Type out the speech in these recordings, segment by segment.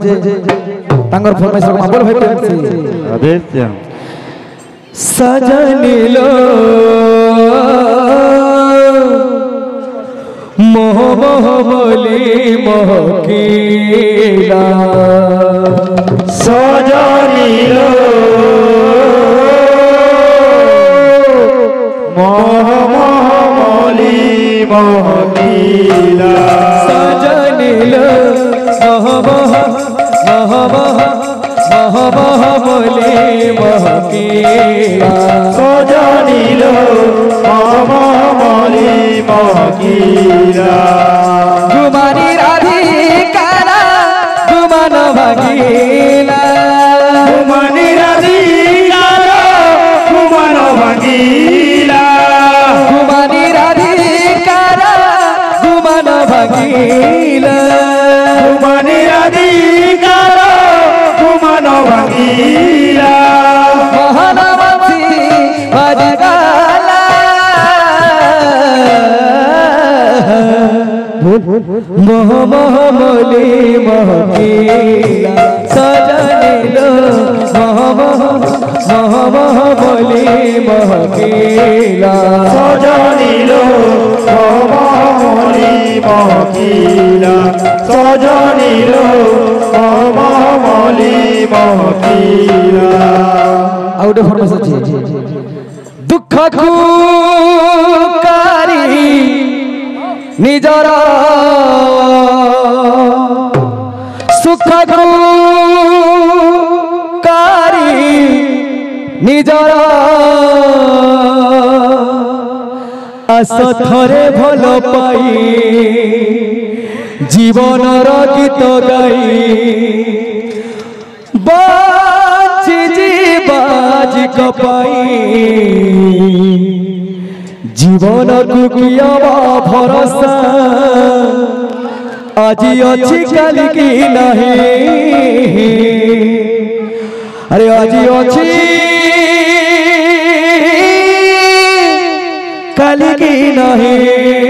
जे तांगर फरमाइश को बोल भाई प्रेम से अवश्य सजनी लो मोह मोह बोली मोहकीला सजनी लो मोह मोह बोली मोहकीला सजनी लो मोह मोह मोह मोह मोह मोह बोली मोहकीला सजनी लो मोह मोह बोली मोहकीला गुमानी राधिकाला गुमान भागीला गुमानी राधिकाला गुमान भागीला गुमानी राधिकाला गुमान भागीला गुमानी राधिकाला गुमान भागीला महानवती भजगाला मोह मोह मोली मोहकीला सजनी लो मोह मोह मोह मोह मोली मोहकीला सजनी लो मोह मोह मोली मोहकीला सजनी लो मोह मोह मोली मोहकीला आउट फॉर्मेशन अच्छी दुख कारी निजरा सुख कारी निजरा आस थरे भल पाई जीवनर गीत गाई बाजी जीवाजी कपाई जीवन को किया भरोसा आज अच्छी कल की नहीं अरे आज अच्छी कल की नहीं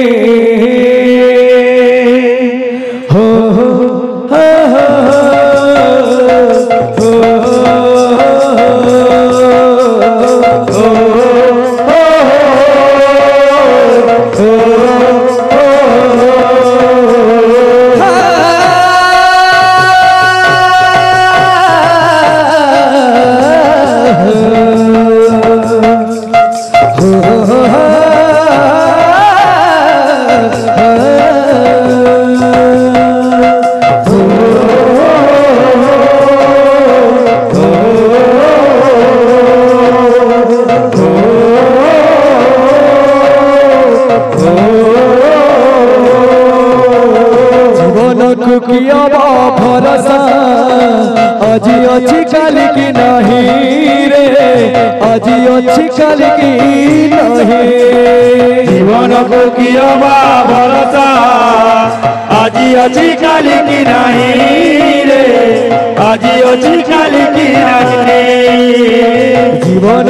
हो भरोसा आज अच्छी कल की नहीं रे आज अच्छी कल की नहीं जीवन को किया भरोसा आज अच्छी कल की नहीं रे आज अच्छी कल की नहीं जीवन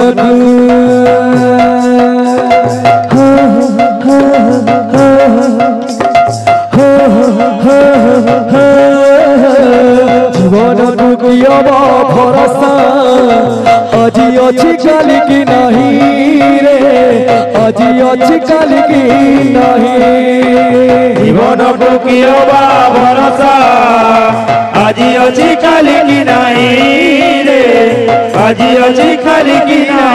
जीवन किया भरोसा आज अच्छी कल की नहीं रे आज अच्छी कल की नहीं जीवन को किया भरोसा आज अच्छी कल की नहीं रे आज अच्छी कल की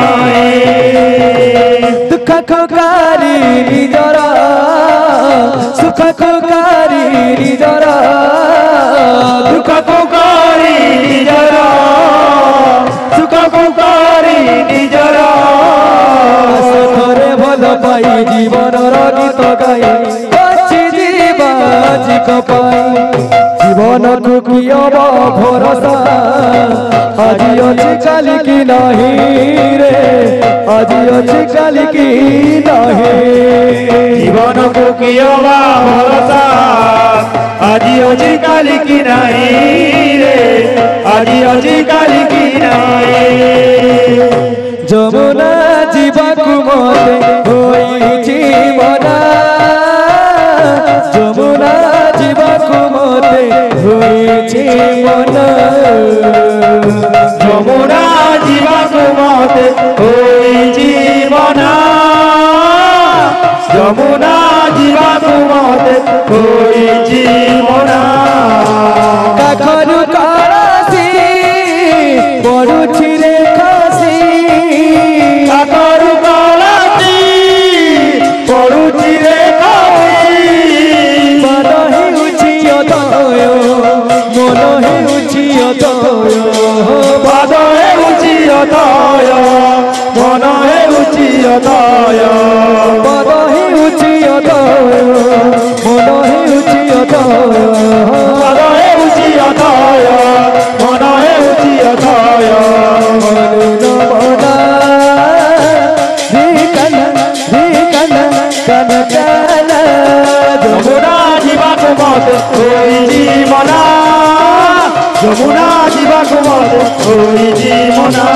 नहीं दुख खोकारी निजरा सुख खोकारी निजरा दुख खोकारी निजरा सुख खोकारी निजरा थरे भल पाई जीवनर गीत गाई अच्छी जीवाजी कपाई जीवन को किया भरोसा आज अच्छी कल की नहीं रे आज अच्छी कल की नहीं जीवन को किया भरोसा आज अच्छी कल की नहीं रे आज अच्छी कल की नहीं যমুনা জীবাকু মতে হইছি মনা যমুনা জীবাকু মতে হইছি মনা যমুনা ଯିବାକୁ ମତେ ହୋଇଛି ମନା ଯମୁନା ଯିବାକୁ ମତେ ହୋଇଛି ମନା କାଖରୁ କଳସି ପଡୁଛି ରେ ଖସି କାଖରୁ କଳସି ପଡୁଛି ରେ ଖସି ମନ ହେଉଛି ଅଦୟ ମନ ହେଉଛି ଅଦୟ ପାଦ ହେଉଛି ଅଦୟ ମନ ହେଉଛି ଅଦୟ ପଦ ହେଉଛି ଅଦୟ ମନ ହେଉଛି ଅଦୟ ପାଦ ହେଉଛି ଅଦୟ ମନ ହେଉଛି ଅଦୟ ଯମୁନା ଯିବାକୁ ମତେ ହୋଇଛି ମନା ଯମୁନା ଯିବାକୁ ମତେ ହୋଇଛି ମନା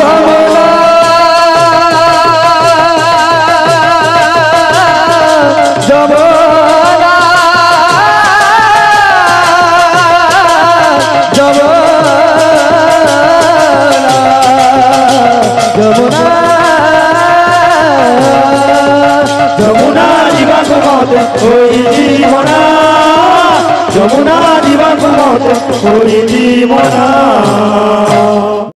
ଯମୁନା ଯିବାକୁ ମତେ ହୋଇଛି ମନା ଯମୁନା ଯିବାକୁ ମତେ ହୋଇଛି ମନା